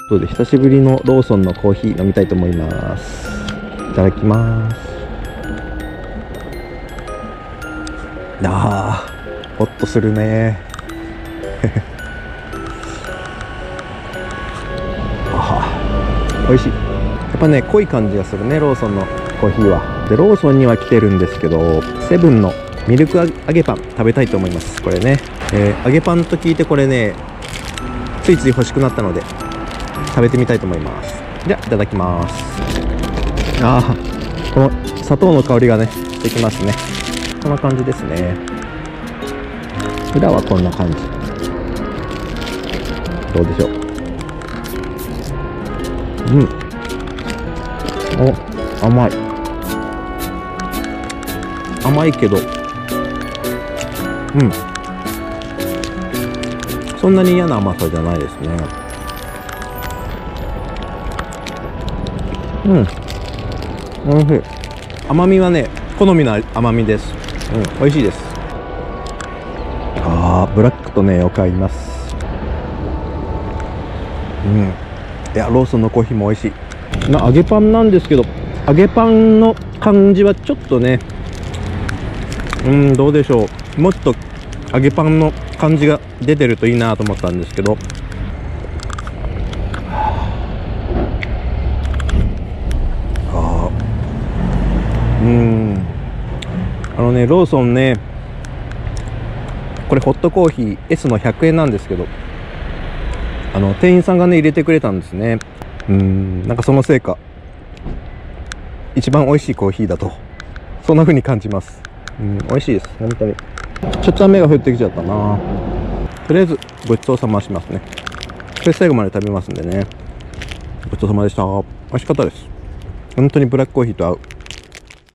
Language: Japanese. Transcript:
そうで、久しぶりのローソンのコーヒー飲みたいと思います。いただきます。あー、ホッとするね。美味しい。やっぱね、濃い感じがするね、ローソンのコーヒーは。で、ローソンには来てるんですけど、セブンのミルク揚げパン食べたいと思います。これね、揚げパンと聞いてこれね、ついつい欲しくなったので食べてみたいと思います。じゃあいただきます。あー、この砂糖の香りがねしてきますね。こんな感じですね。裏はこんな感じ。どうでしょう。お、甘い。甘いけど、そんなに嫌な甘さじゃないですね。おいしい。甘みはね、好みの甘みです。美味しいです。ブラックとね、よく合います。いや、ローソンのコーヒーも美味しい。揚げパンなんですけど、揚げパンの感じはちょっとね、どうでしょう。もっと揚げパンの感じが出てるといいなと思ったんですけど、ローソンね、これホットコーヒー S の100円なんですけど、店員さんがね入れてくれたんですね。なんかそのせいか一番美味しいコーヒーだと、そんな風に感じます。美味しいです、本当に。ちょっと雨が降ってきちゃったな。とりあえずごちそうさましますね。これ最後まで食べますんでね。ごちそうさまでした。美味しかったです。本当にブラックコーヒーと合う。